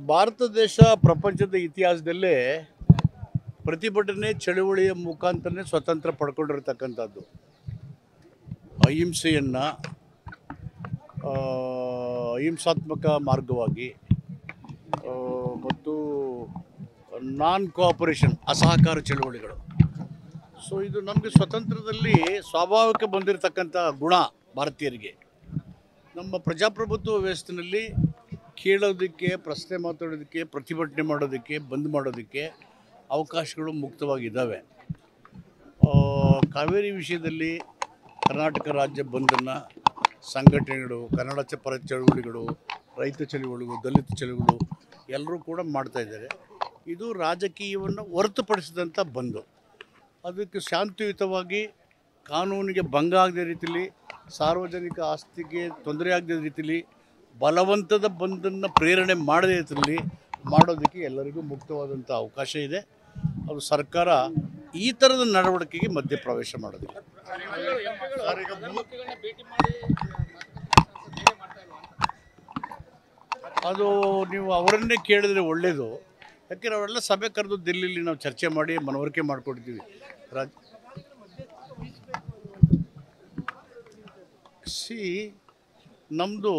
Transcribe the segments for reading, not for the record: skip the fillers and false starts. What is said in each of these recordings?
ಭಾರತ ದೇಶ ಪ್ರಪಂಚದ ಇತಿಹಾಸದಲ್ಲೇ ಪ್ರತಿಭಟನೆ ಚಳುವಳಿಯ ಮುಖಾಂತರನೇ ಸ್ವತಂತ್ರ ಪಡ್ಕೊಂಡಿರತಕ್ಕಂಥದ್ದು. ಅಹಿಂಸೆಯನ್ನು ಅಹಿಂಸಾತ್ಮಕ ಮಾರ್ಗವಾಗಿ ಮತ್ತು ನಾನ್ ಕೋಆಪರೇಷನ್ ಅಸಹಕಾರ ಚಳುವಳಿಗಳು. ಸೊ ಇದು ನಮಗೆ ಸ್ವತಂತ್ರದಲ್ಲಿ ಸ್ವಾಭಾವಿಕ ಬಂದಿರತಕ್ಕಂಥ ಗುಣ ಭಾರತೀಯರಿಗೆ. ನಮ್ಮ ಪ್ರಜಾಪ್ರಭುತ್ವ ವ್ಯವಸ್ಥೆಯಲ್ಲಿ ಕೇಳೋದಕ್ಕೆ, ಪ್ರಶ್ನೆ ಮಾತಾಡೋದಕ್ಕೆ, ಪ್ರತಿಭಟನೆ ಮಾಡೋದಕ್ಕೆ, ಬಂದ್ ಮಾಡೋದಕ್ಕೆ ಅವಕಾಶಗಳು ಮುಕ್ತವಾಗಿದ್ದಾವೆ. ಕಾವೇರಿ ವಿಷಯದಲ್ಲಿ ಕರ್ನಾಟಕ ರಾಜ್ಯ ಬಂದನ್ನು ಸಂಘಟನೆಗಳು, ಕನ್ನಡ ಪರ ಚಳುವಳಿಗಳು, ರೈತ ಚಳುವಳಿಗಳು, ದಲಿತ ಚಳುವಳಿಗಳು ಎಲ್ಲರೂ ಕೂಡ ಮಾಡ್ತಾಯಿದ್ದಾರೆ. ಇದು ರಾಜಕೀಯವನ್ನು ಹೊರತುಪಡಿಸಿದಂಥ ಬಂದು. ಅದಕ್ಕೆ ಶಾಂತಿಯುತವಾಗಿ ಕಾನೂನಿಗೆ ಭಂಗ ಆಗದ ರೀತಿಯಲ್ಲಿ, ಸಾರ್ವಜನಿಕ ಆಸ್ತಿಗೆ ತೊಂದರೆ ಆಗದ ರೀತಿಯಲ್ಲಿ, ಬಲವಂತದ ಬಂದನ್ನು ಪ್ರೇರಣೆ ಮಾಡದೇ ರೀತಿಯಲ್ಲಿ ಮಾಡೋದಕ್ಕೆ ಎಲ್ಲರಿಗೂ ಮುಕ್ತವಾದಂಥ ಅವಕಾಶ ಇದೆ. ಅದು ಸರ್ಕಾರ ಈ ಥರದ ನಡವಳಿಕೆಗೆ ಮಧ್ಯಪ್ರವೇಶ ಮಾಡೋದಿಲ್ಲ. ಅದು ನೀವು ಅವರನ್ನೇ ಕೇಳಿದ್ರೆ ಒಳ್ಳೆಯದು. ಯಾಕೆಂದರೆ ಅವರೆಲ್ಲ ಸಭೆ ಕರೆದು ದಿಲ್ಲಿಲಿ ನಾವು ಚರ್ಚೆ ಮಾಡಿ ಮನವರಿಕೆ ಮಾಡಿಕೊಡ್ತೀವಿ. ನಮ್ಮದು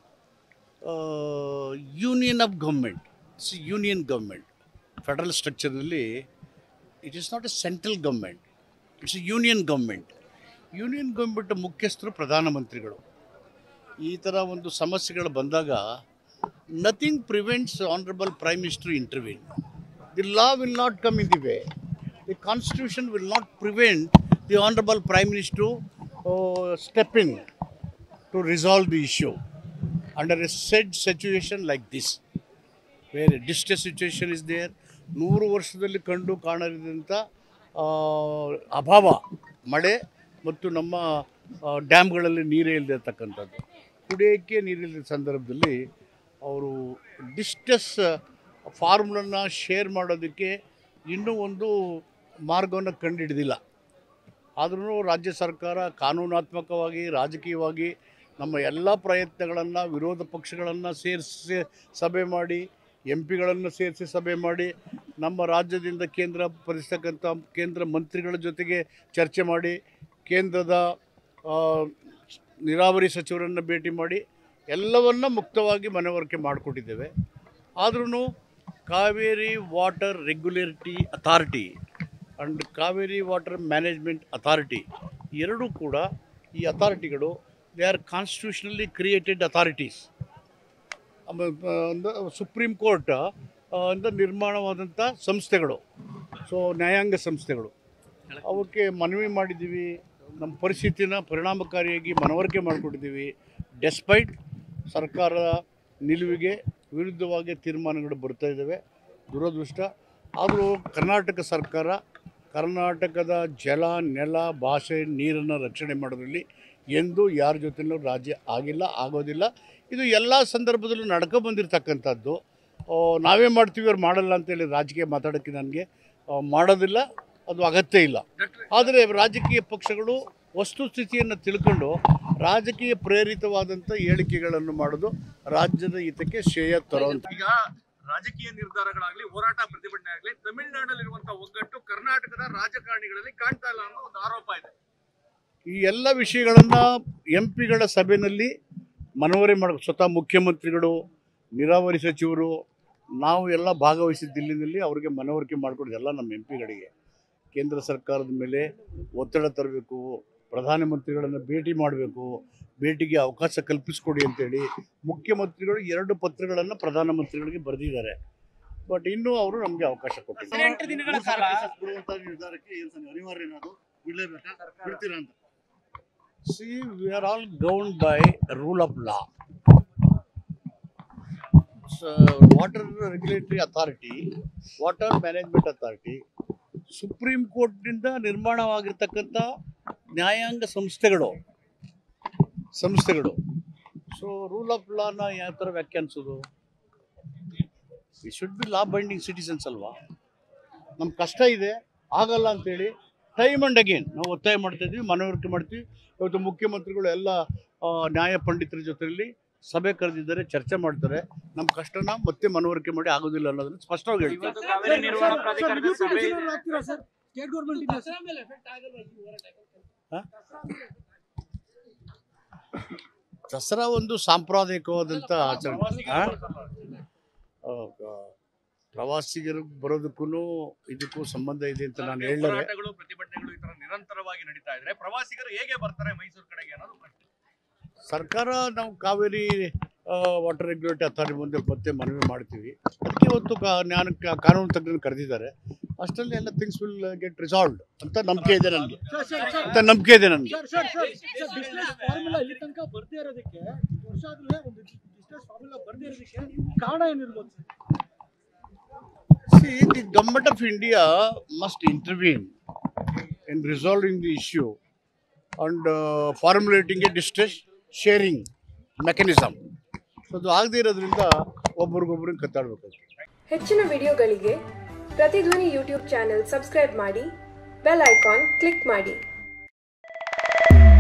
union of government, union government federal ಸ್ಟ್ರಕ್ಚರ್ನಲ್ಲಿ it is not a central government, it's a union government. Union government ಮುಖ್ಯಸ್ಥರು ಪ್ರಧಾನಮಂತ್ರಿಗಳು. ಈ ಥರ ಒಂದು ಸಮಸ್ಯೆಗಳು ಬಂದಾಗ nothing prevents honourable prime minister intervene. The law will not come in the way. The constitution will not prevent the honourable prime minister stepping to resolve the issue under a said situation like this, where a distress situation is there. 100 ವರ್ಷದಲ್ಲಿ ಕಂಡು ಕಾಣದಂಥ ಅಭಾವ, ಮಳೆ ಮತ್ತು ನಮ್ಮ ಡ್ಯಾಮ್ಗಳಲ್ಲಿ ನೀರೇ ಇಲ್ಲದಿರ್ತಕ್ಕಂಥದ್ದು, ಕುಡಿಯೋಕ್ಕೆ ನೀರಿಲ್ಲದ ಸಂದರ್ಭದಲ್ಲಿ ಅವರು ಡಿಸ್ಟ್ರೆಸ್ ಫಾರ್ಮ್ಗಳನ್ನು ಶೇರ್ ಮಾಡೋದಕ್ಕೆ ಇನ್ನೂ ಒಂದು ಮಾರ್ಗವನ್ನು ಕಂಡುಹಿಡಿದಿಲ್ಲ. ಆದ್ರೂ ರಾಜ್ಯ ಸರ್ಕಾರ ಕಾನೂನಾತ್ಮಕವಾಗಿ, ರಾಜಕೀಯವಾಗಿ ನಮ್ಮ ಎಲ್ಲ ಪ್ರಯತ್ನಗಳನ್ನು, ವಿರೋಧ ಪಕ್ಷಗಳನ್ನು ಸೇರಿಸಿ ಸಭೆ ಮಾಡಿ, MP ಗಳನ್ನು ಸೇರಿಸಿ ಸಭೆ ಮಾಡಿ, ನಮ್ಮ ರಾಜ್ಯದಿಂದ ಕೇಂದ್ರ ಭರಿಸ್ತಕ್ಕಂಥ ಕೇಂದ್ರ ಮಂತ್ರಿಗಳ ಜೊತೆಗೆ ಚರ್ಚೆ ಮಾಡಿ, ಕೇಂದ್ರದ ನೀರಾವರಿ ಸಚಿವರನ್ನು ಭೇಟಿ ಮಾಡಿ ಎಲ್ಲವನ್ನ ಮುಕ್ತವಾಗಿ ಮನವರಿಕೆ ಮಾಡಿಕೊಟ್ಟಿದ್ದೇವೆ. ಆದ್ರೂ Kaveri water regulatory authority and Kaveri water management authority ಎರಡೂ ಕೂಡ, ಈ ಅಥಾರಿಟಿಗಳು they are constitutionally created authorities. Supreme court ಇಂದ ನಿರ್ಮಾಣವಾದಂಥ ಸಂಸ್ಥೆಗಳು. ಸೊ ನ್ಯಾಯಾಂಗ ಸಂಸ್ಥೆಗಳು. ಅವಕ್ಕೆ ಮನವಿ ಮಾಡಿದ್ದೀವಿ, ನಮ್ಮ ಪರಿಸ್ಥಿತಿನ ಪರಿಣಾಮಕಾರಿಯಾಗಿ ಮನವರಿಕೆ ಮಾಡಿಕೊಟ್ಟಿದ್ದೀವಿ. ಡೆಸ್ಪೈಟ್ ಸರ್ಕಾರದ ನಿಲುವಿಗೆ ವಿರುದ್ಧವಾಗಿ ತೀರ್ಮಾನಗಳು ಬರ್ತಾ ಇದ್ದಾವೆ, ದುರದೃಷ್ಟ. ಆದರೂ ಕರ್ನಾಟಕ ಸರ್ಕಾರ ಕರ್ನಾಟಕದ ಜಲ, ನೆಲ, ಭಾಷೆ, ನೀರನ್ನು ರಕ್ಷಣೆ ಮಾಡೋದ್ರಲ್ಲಿ ಎಂದೂ ಯಾರ ಜೊತೆಯೂ ರಾಜ್ಯ ಆಗಿಲ್ಲ, ಆಗೋದಿಲ್ಲ. ಇದು ಎಲ್ಲ ಸಂದರ್ಭದಲ್ಲೂ ನಡ್ಕೊ ಬಂದಿರತಕ್ಕಂಥದ್ದು. ನಾವೇ ಮಾಡ್ತೀವಿ, ಅವ್ರು ಮಾಡಲ್ಲ ಅಂತೇಳಿ ರಾಜಕೀಯ ಮಾತಾಡೋಕ್ಕೆ ನನಗೆ ಮಾಡೋದಿಲ್ಲ, ಅದು ಅಗತ್ಯ ಇಲ್ಲ. ಆದರೆ ರಾಜಕೀಯ ಪಕ್ಷಗಳು ವಸ್ತುಸ್ಥಿತಿಯನ್ನು ತಿಳ್ಕೊಂಡು ರಾಜಕೀಯ ಪ್ರೇರಿತವಾದಂಥ ಹೇಳಿಕೆಗಳನ್ನು ಮಾಡೋದು ರಾಜ್ಯದ ಹಿತಕ್ಕೆ ಶ್ರೇಯ ತರುವಂಥ. ಈಗ ರಾಜಕೀಯ ನಿರ್ಧಾರಗಳಾಗಲಿ, ಹೋರಾಟ ಪ್ರತಿಭಟನೆ ಆಗಲಿ, ತಮಿಳುನಾಡಲ್ಲಿರುವಂತಹ ಒಗ್ಗಟ್ಟು ಕರ್ನಾಟಕದ ರಾಜಕಾರಣಿಗಳಲ್ಲಿ ಕಾಣ್ತಾ ಇಲ್ಲ ಅನ್ನೋ ಒಂದು ಆರೋಪ ಇದೆ. ಈ ಎಲ್ಲ ವಿಷಯಗಳನ್ನು MP ಗಳ ಸಭೆಯಲ್ಲಿ ಮನವರಿ ಮಾಡಬೇಕು. ಸ್ವತಃ ಮುಖ್ಯಮಂತ್ರಿಗಳು, ನೀರಾವರಿ ಸಚಿವರು, ನಾವು ಎಲ್ಲ ಭಾಗವಹಿಸಿ ದಿಲ್ಲಿನಲ್ಲಿ ಅವರಿಗೆ ಮನವರಿಕೆ ಮಾಡಿಕೊಡೋದು ಎಲ್ಲ ನಮ್ಮ MP ಗಳಿಗೆ. ಕೇಂದ್ರ ಸರ್ಕಾರದ ಮೇಲೆ ಒತ್ತಡ ತರಬೇಕು, ಪ್ರಧಾನಮಂತ್ರಿಗಳನ್ನು ಭೇಟಿ ಮಾಡಬೇಕು, ಭೇಟಿಗೆ ಅವಕಾಶ ಕಲ್ಪಿಸ್ಕೊಡಿ ಅಂತೇಳಿ ಮುಖ್ಯಮಂತ್ರಿಗಳು 2 ಪತ್ರಗಳನ್ನು ಪ್ರಧಾನಮಂತ್ರಿಗಳಿಗೆ ಬರೆದಿದ್ದಾರೆ. ಬಟ್ ಇನ್ನೂ ಅವರು ನಮಗೆ ಅವಕಾಶ ಕೊಟ್ಟಿದ್ದಾರೆ. See, we are all governed by rule of law. So, water regulatory authority, water management authority, ಸುಪ್ರೀಂ ಕೋರ್ಟ್ನಿಂದ ನಿರ್ಮಾಣವಾಗಿರ್ತಕ್ಕಂಥ ನ್ಯಾಯಾಂಗ ಸಂಸ್ಥೆಗಳು. ಸೊ ರೂಲ್ ಆಫ್ ಲಾನ ಯಾವ ಥರ ವ್ಯಾಖ್ಯಾನಿಸೋದು? We should be law binding citizens ಅಲ್ವಾ? ನಮ್ಮ ಕಷ್ಟ ಇದೆ, ಆಗಲ್ಲ ಅಂತೇಳಿ ಟೈಮ್ ಆ್ಯಂಡ್ ಅಗೇನ್ ನಾವು ಒತ್ತಾಯ ಮಾಡ್ತಾಯಿದ್ವಿ, ಮನವರಿಕೆ ಮಾಡ್ತೀವಿ. ಇವತ್ತು ಮುಖ್ಯಮಂತ್ರಿಗಳು ಎಲ್ಲ ನ್ಯಾಯ ಪಂಡಿತರ ಜೊತೆಯಲ್ಲಿ ಸಭೆ ಕರೆದಿದ್ದಾರೆ, ಚರ್ಚೆ ಮಾಡ್ತಾರೆ. ನಮ್ಮ ಕಷ್ಟನ ಮತ್ತೆ ಮನವರಿಕೆ ಮಾಡಿ ಆಗೋದಿಲ್ಲ ಅನ್ನೋದನ್ನ ಸ್ಪಷ್ಟವಾಗಿ ಹೇಳ್ತಾರೆ. ದಸರಾ ಒಂದು ಸಾಂಪ್ರದಾಯಿಕವಾದಂಥ ಆಚರಣೆ. ಪ್ರವಾಸಿಗರು ಬರೋದಕ್ಕೂ ಇದಕ್ಕೂ ಸಂಬಂಧ ಇದೆ ಅಂತ ನಾನು ಹೇಳಿದ್ರೆ, ಪ್ರತಿಭಟನೆಗಳು ಈ ತರ ನಿರಂತರವಾಗಿ ನಡೀತಾ ಇದ್ರೆ ಪ್ರವಾಸಿಗರು ಹೇಗೆ ಬರ್ತಾರೆ ಮೈಸೂರು ಕಡೆಗೆ ಅನ್ನೋದು ಪ್ರಶ್ನೆ. ಸರ್ಕಾರ ನಾವು ಕಾವೇರಿ ವಾಟರ್ ರೆಗ್ಯುಲೇಟರಿ ಅಥಾರಿಟಿ ಮುಂದೆ ಮತ್ತೆ ಮನವಿ ಮಾಡ್ತೀವಿ. ಅದಕ್ಕೆ ಇವತ್ತು ಕಾನೂನು ತಜ್ಞರನ್ನು ಕರೆದಿದ್ದಾರೆ. ಅಷ್ಟರಲ್ಲಿ ಎಲ್ಲ ಥಿಂಗ್ಸ್ ವಿಲ್ ಗೆಟ್ ರಿಸಾಲ್ವ್ಡ್ ಅಂತ ನಂಬಿಕೆ ಇದೆ ನನಗೆ. See, the government of India must intervene in resolving the issue and formulating a distress sharing mechanism. So, ಅದು ಆಗದೇ ಇರೋದ್ರಿಂದ ಒಬ್ಬರಿಗೊಬ್ಬರು ಕತ್ತಾಡಬೇಕು. ಹೆಚ್ಚಿನ ವಿಡಿಯೋಗಳಿಗೆ ಪ್ರತಿಧ್ವನಿ ಯೂಟ್ಯೂಬ್ ಚಾನೆಲ್ ಸಬ್ಸ್ಕ್ರೈಬ್ ಮಾಡಿ, ಬೆಲ್ ಐಕಾನ್ ಕ್ಲಿಕ್ ಮಾಡಿ.